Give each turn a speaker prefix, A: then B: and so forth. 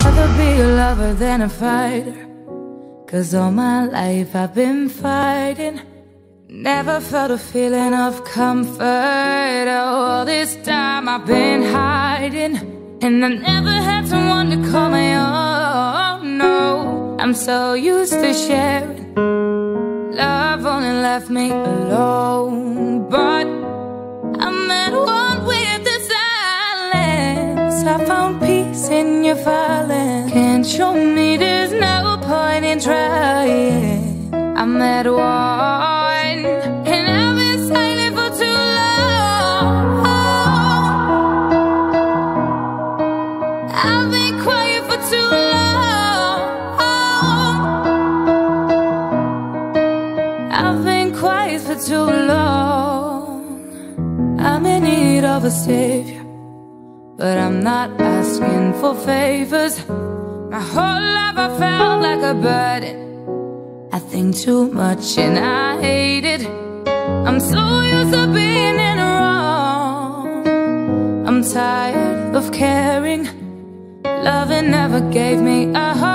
A: rather be a lover than a fighter, 'cause all my life I've been fighting. Never felt a feeling of comfort. All this time I've been hiding, and I never had someone to call my own. No, I'm so used to sharing. Love only left me alone, but I'm at one with the silence. I found peace in your violence. Can't show me there's no point in trying. I'm at one, and I've been silent for too long. I've been quiet for too long. I've been quiet for too long. I'm in need of a savior, but I'm not asking for favors. My whole life I felt like a burden. I think too much and I hate it. I'm so used to being in the wrong. I'm tired of caring. Loving never gave me a heart.